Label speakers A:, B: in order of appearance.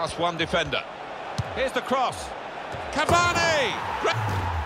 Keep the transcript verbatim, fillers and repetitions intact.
A: Class one defender. Here's the cross. Cavani! Great.